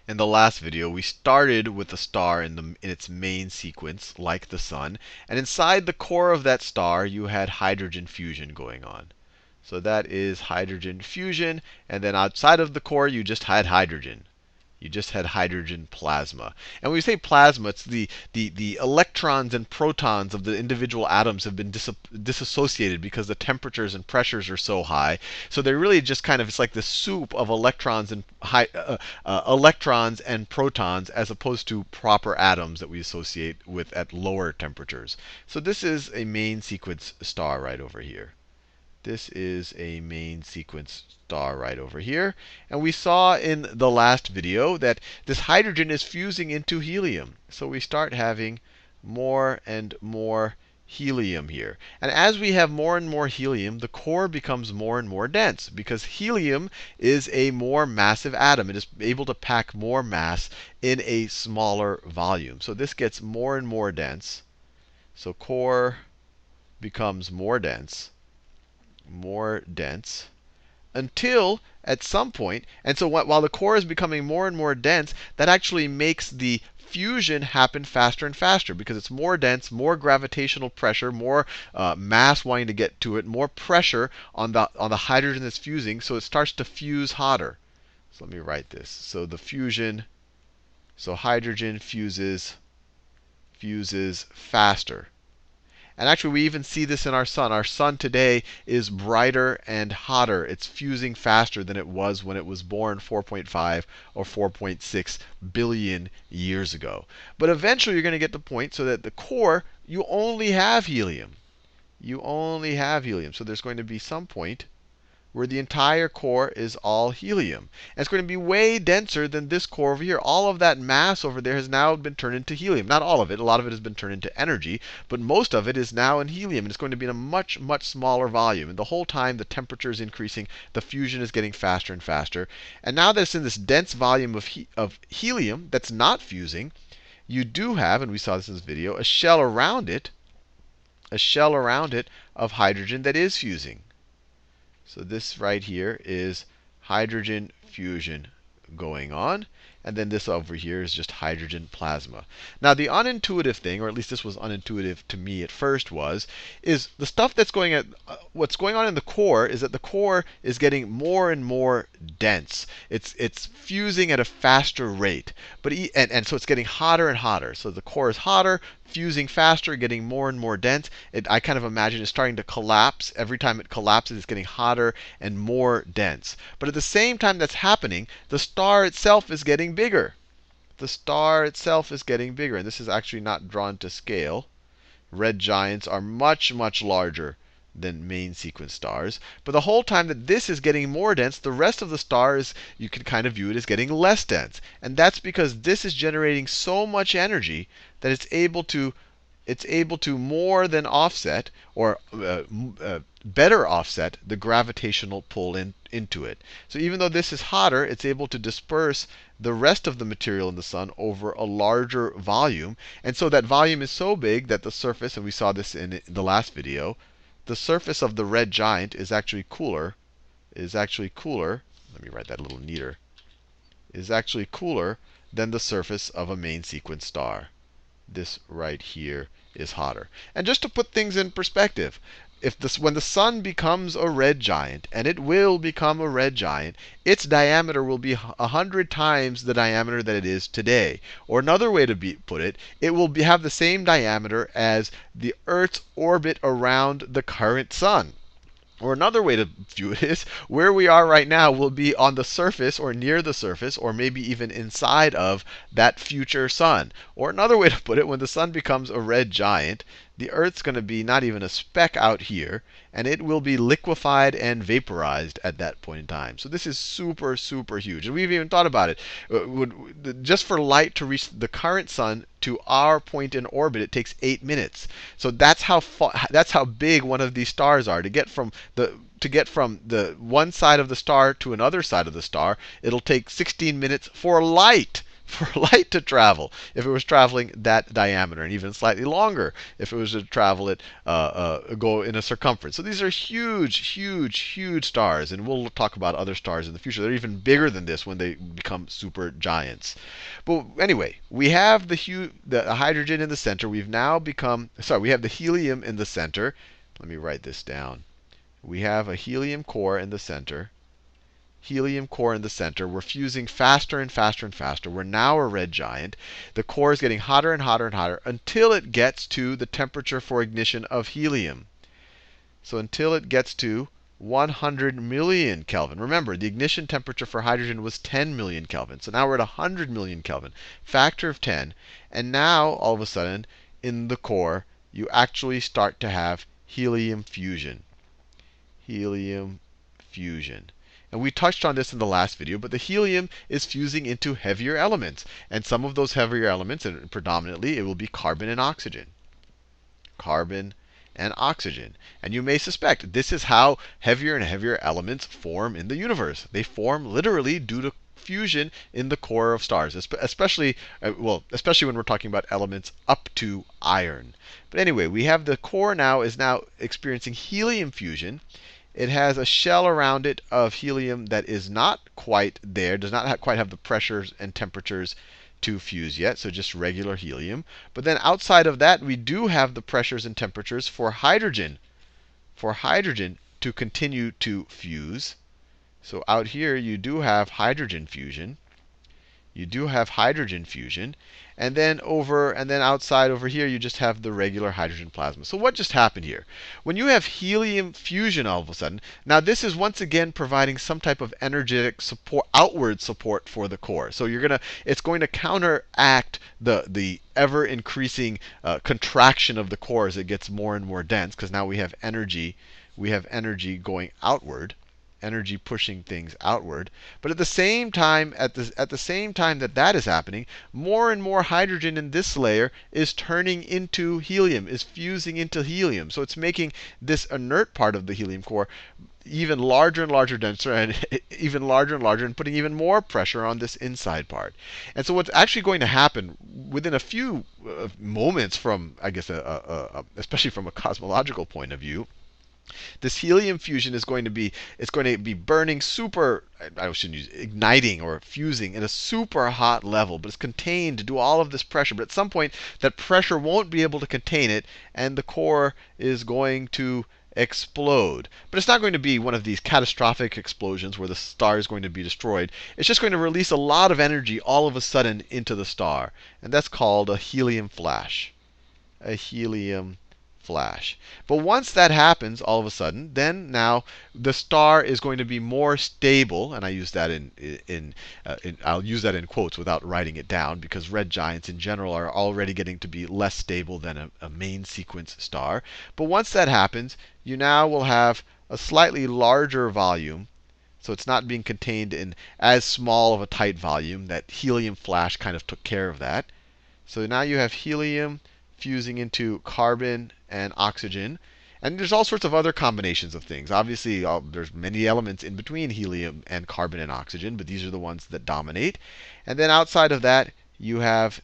In the last video, we started with a star in its main sequence, like the sun. And inside the core of that star, you had hydrogen fusion going on. So that is hydrogen fusion. And then outside of the core, you just had hydrogen. You just had hydrogen plasma. And when we say plasma, it's the electrons and protons of the individual atoms have been disassociated because the temperatures and pressures are so high. So they're really just kind of, it's like the soup of electrons and electrons and protons as opposed to proper atoms that we associate with at lower temperatures. So this is a main sequence star right over here. This is a main sequence star right over here. And we saw in the last video that this hydrogen is fusing into helium. So we start having more and more helium here. And as we have more and more helium, the core becomes more and more dense because helium is a more massive atom. It is able to pack more mass in a smaller volume. So this gets more and more dense. So core becomes more dense until at some point, and so while the core is becoming more and more dense, that actually makes the fusion happen faster and faster because it's more dense, more gravitational pressure, more mass wanting to get to it, more pressure on the hydrogen that's fusing, so it starts to fuse hotter. So let me write this. So the fusion, so hydrogen fuses faster. And actually, we even see this in our sun. Our sun today is brighter and hotter. It's fusing faster than it was when it was born 4.5 or 4.6 billion years ago. But eventually, you're going to get the point so that the core, you only have helium. You only have helium. So there's going to be some point where the entire core is all helium. And it's going to be way denser than this core over here. All of that mass over there has now been turned into helium. Not all of it. A lot of it has been turned into energy. But most of it is now in helium. And it's going to be in a much, much smaller volume. And the whole time, the temperature is increasing. The fusion is getting faster and faster. And now that it's in this dense volume of helium that's not fusing, you do have, and we saw this in this video, a shell around it of hydrogen that is fusing. So this right here is hydrogen fusion going on. And then this over here is just hydrogen plasma. Now the unintuitive thing, or at least this was unintuitive to me at first, is the stuff that's going on, what's going on in the core is that the core is getting more and more dense. It's fusing at a faster rate. And so it's getting hotter and hotter. So the core is hotter, fusing faster, getting more and more dense. I kind of imagine it's starting to collapse. Every time it collapses, it's getting hotter and more dense. But at the same time that's happening, the star itself is getting bigger. The star itself is getting bigger. And this is actually not drawn to scale. Red giants are much, much larger than main sequence stars. But the whole time that this is getting more dense, the rest of the stars, you can kind of view it as getting less dense. And that's because this is generating so much energy that it's able to more than offset, or better offset, the gravitational pull into it. So even though this is hotter, it's able to disperse the rest of the material in the sun over a larger volume. And so that volume is so big that the surface, and we saw this in the last video, the surface of the red giant is actually cooler. Let me write that a little neater. Is actually cooler than the surface of a main sequence star. This right here is hotter. And just to put things in perspective, when the sun becomes a red giant, and it will become a red giant, its diameter will be 100 times the diameter that it is today. Or another way to put it, it will have the same diameter as the Earth's orbit around the current sun. Or another way to view it is, where we are right now will be on the surface or near the surface, or maybe even inside of that future sun. Or another way to put it, when the sun becomes a red giant, the Earth's going to be not even a speck out here, and it will be liquefied and vaporized at that point in time. So this is super, super huge. And we've even thought about it. Just for light to reach the current sun to our point in orbit, it takes 8 minutes. So that's how big one of these stars are. To get from the one side of the star to another side of the star, it'll take 16 minutes for light for light to travel if it was traveling that diameter, and even slightly longer if it was to travel it, go in a circumference. So these are huge, huge, huge stars, and we'll talk about other stars in the future. They're even bigger than this when they become super giants. But anyway, we have the hydrogen in the center. We have the helium in the center. Let me write this down. We have a helium core in the center. Helium core in the center. We're fusing faster and faster and faster. We're now a red giant. The core is getting hotter and hotter and hotter until it gets to the temperature for ignition of helium. So until it gets to 100 million Kelvin. Remember, the ignition temperature for hydrogen was 10 million Kelvin. So now we're at 100 million Kelvin, factor of 10. And now, all of a sudden, in the core, you actually start to have helium fusion. Helium fusion. And we touched on this in the last video, but the helium is fusing into heavier elements. And some of those heavier elements, and predominantly, it will be carbon and oxygen. Carbon and oxygen. And you may suspect this is how heavier and heavier elements form in the universe. They form literally due to fusion in the core of stars, especially when we're talking about elements up to iron. But anyway, we have the core is now experiencing helium fusion. It has a shell around it of helium that is not quite there, does not quite have the pressures and temperatures to fuse yet, so just regular helium. But then outside of that, we do have the pressures and temperatures for hydrogen to continue to fuse. So out here, you do have hydrogen fusion. You do have hydrogen fusion. And then outside over here, you just have the regular hydrogen plasma. So what just happened here? When you have helium fusion all of a sudden, now this is once again providing some type of energetic support, outward support for the core. So it's going to counteract the ever increasing contraction of the core as it gets more and more dense, because now we have energy going outward. Energy pushing things outward. But at the same time, that is happening, more and more hydrogen in this layer is turning into helium, is fusing into helium. So it's making this inert part of the helium core even larger and larger, denser, and even larger and larger, and putting even more pressure on this inside part. And so what's actually going to happen within a few moments from, I guess, especially from a cosmological point of view, this helium fusion is going to be burning igniting or fusing at a super hot level, but it's contained to do all of this pressure. But at some point, that pressure won't be able to contain it, and the core is going to explode. But it's not going to be one of these catastrophic explosions where the star is going to be destroyed. It's just going to release a lot of energy all of a sudden into the star. And that's called a helium flash. A helium flash. But once that happens, all of a sudden, then now the star is going to be more stable, and I use that I'll use that in quotes without writing it down, because red giants in general are already getting to be less stable than a main sequence star. But once that happens, you now will have a slightly larger volume. So it's not being contained in as small of a tight volume. That helium flash kind of took care of that. So now you have helium fusing into carbon and oxygen. And there's all sorts of other combinations of things. Obviously, there's many elements in between helium and carbon and oxygen, but these are the ones that dominate. And then outside of that, you have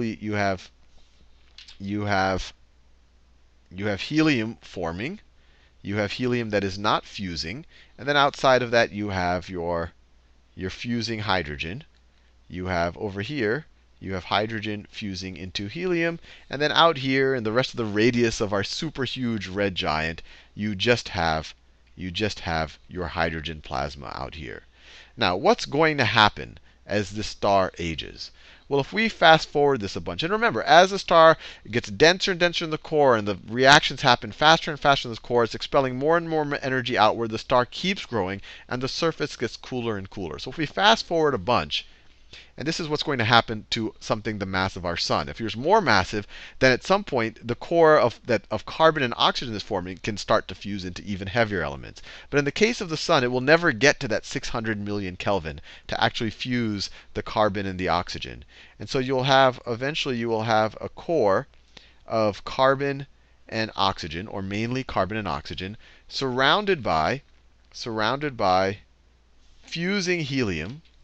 helium forming. You have helium that is not fusing. And then outside of that, you have your fusing hydrogen. You have over here, you have hydrogen fusing into helium. And then out here, in the rest of the radius of our super huge red giant, you just have your hydrogen plasma out here. Now, what's going to happen as the star ages? Well, if we fast forward this a bunch, and remember, as the star gets denser and denser in the core, and the reactions happen faster and faster in the core, it's expelling more and more energy outward. The star keeps growing, and the surface gets cooler and cooler. So if we fast forward a bunch, and this is what's going to happen to something the mass of our sun. If yours is more massive, then at some point the core of carbon and oxygen is forming can start to fuse into even heavier elements. But in the case of the sun, it will never get to that 600 million Kelvin to actually fuse the carbon and the oxygen. And so eventually you will have a core of carbon and oxygen, or mainly carbon and oxygen, surrounded by fusing helium.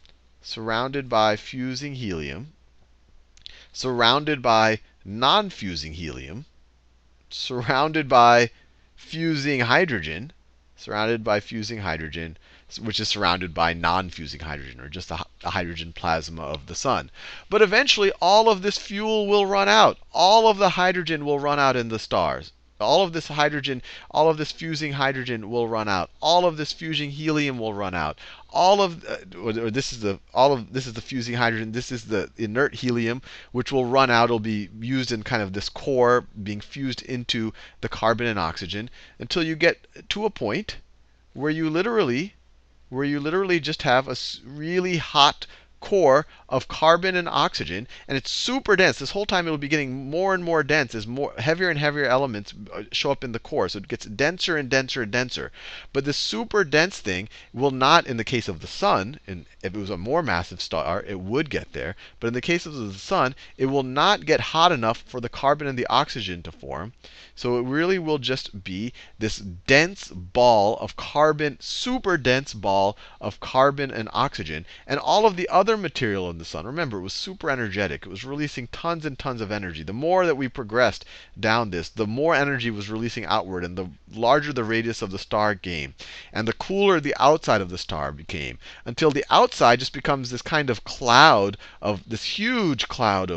surrounded by fusing helium, surrounded by non-fusing helium, surrounded by fusing hydrogen, surrounded by fusing hydrogen, which is surrounded by non-fusing hydrogen, or just the hydrogen plasma of the sun. But eventually, all of this fuel will run out. All of the hydrogen will run out in the stars. All of this hydrogen, all of this fusing hydrogen will run out. All of this fusing helium will run out. All of this is the fusing hydrogen. This is the inert helium, which will run out. It'll be used in kind of this core being fused into the carbon and oxygen until you get to a point where you literally just have a really hot core of carbon and oxygen, and it's super dense. This whole time it'll be getting more and more dense as more heavier and heavier elements show up in the core. So it gets denser and denser and denser. But this super dense thing will not, in the case of the sun, and if it was a more massive star, it would get there. But in the case of the sun, it will not get hot enough for the carbon and the oxygen to form. So it really will just be this dense ball of carbon, super dense ball of carbon and oxygen. And all of the other material in the sun, remember, it was super energetic. It was releasing tons and tons of energy. The more that we progressed down this, the more energy was releasing outward, and the larger the radius of the star became, and the cooler the outside of the star became, until the outside just becomes this kind of cloud of this huge cloud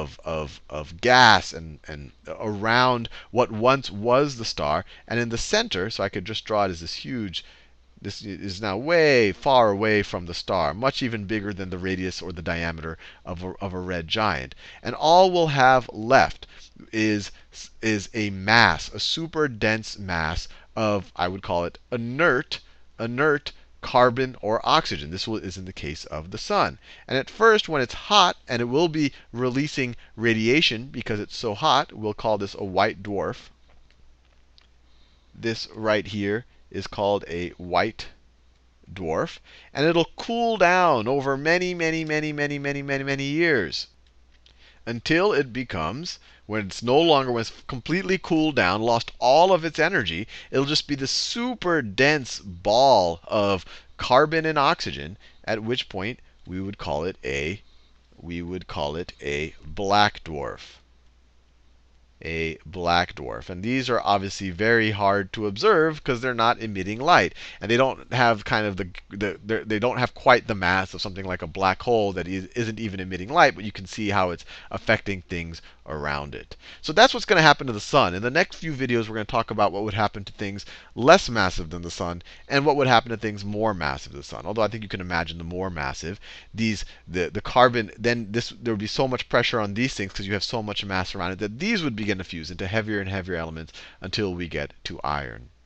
of gas and around what once was the star. And in the center, so I could just draw it as this huge, this is now way far away from the star, much even bigger than the radius or the diameter of a red giant. And all we'll have left is a mass, a super dense mass of, I would call it inert carbon or oxygen. This is in the case of the sun. And at first, when it's hot, and it will be releasing radiation because it's so hot, we'll call this a white dwarf. This right here is called a white dwarf. And it'll cool down over many years until it becomes, when it's completely cooled down, lost all of its energy, it'll just be this super dense ball of carbon and oxygen, at which point we would call it a black dwarf. A black dwarf. And these are obviously very hard to observe because they're not emitting light, and they don't have kind of they don't have quite the mass of something like a black hole that isn't even emitting light, but you can see how it's affecting things around it. So that's what's going to happen to the sun. In the next few videos, we're going to talk about what would happen to things less massive than the sun, and what would happen to things more massive than the sun. Although I think you can imagine the more massive, the carbon, then there would be so much pressure on these things because you have so much mass around it that these would begin to fuse into heavier and heavier elements until we get to iron.